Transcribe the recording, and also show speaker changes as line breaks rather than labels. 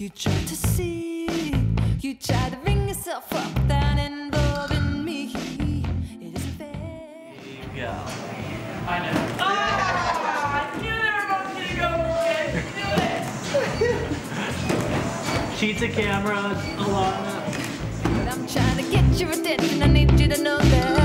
You try to see, you try to bring yourself up without involving me. It isn't fair.
Yeah.
I know. Oh! I knew they were both gonna go for it.
Cheat the camera, Alana.
But I'm trying to get your attention. I need you to know that.